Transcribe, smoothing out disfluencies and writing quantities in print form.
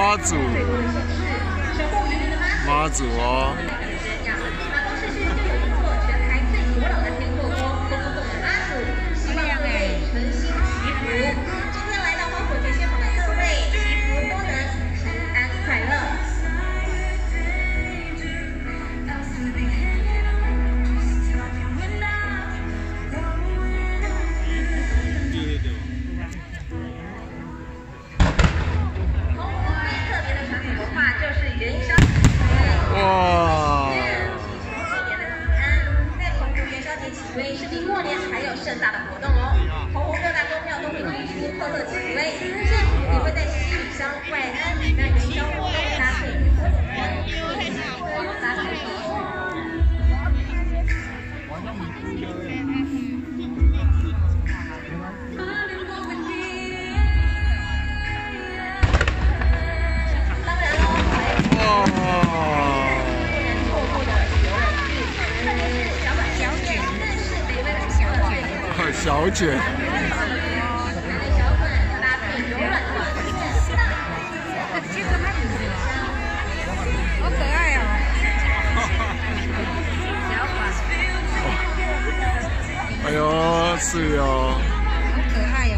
妈祖，妈祖哦。 是比过年还有盛大的活动哦！澎湖各大宫庙都会推出特色祈威，政府也会在喜香外安举办元宵活动，搭配火龙灯，大家手。当然喽， 小卷， 好可爱哦！ 哎呦，是哦， 好可爱哦！